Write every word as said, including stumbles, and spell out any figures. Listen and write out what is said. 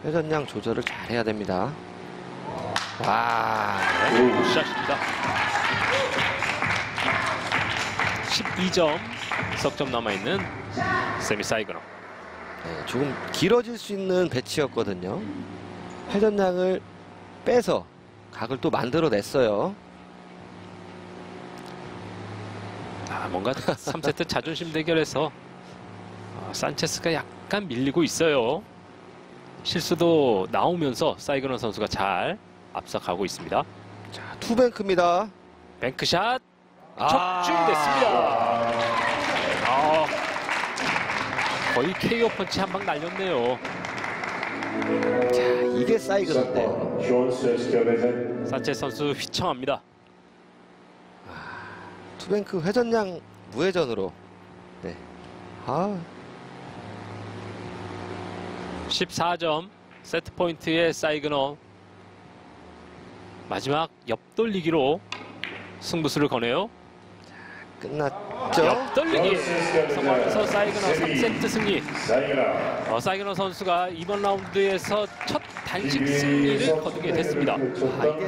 회전량 조절을 잘 해야 됩니다. 와, 네, 샷입니다. 십이 점, 석점 남아있는 세미 사이그너. 네, 조금 길어질 수 있는 배치였거든요. 회전량을 빼서 각을 또 만들어냈어요. 아, 뭔가 삼 세트 자존심 대결에서 아, 산체스가 약간 밀리고 있어요. 실수도 나오면서 사이그너 선수가 잘 앞서가고 있습니다. 자, 투뱅크입니다. 뱅크샷 아 적중됐습니다. 아, 거의 케이오 펀치 한 방 날렸네요. 자, 이게 사이그너인데요. 산체스 선수 휘청합니다. 투뱅크 회전량 무회전으로. 네. 아, 십사 점, 세트 포인트의 사이그너. 마지막 옆돌리기로 승부수를 거네요. 끝났죠? 옆돌리기 성공하면서 사이그너 삼 세트 승리. 어, 사이그너 선수가 이번 라운드에서 첫 단식 승리를 거두게 됐습니다. 아, 이게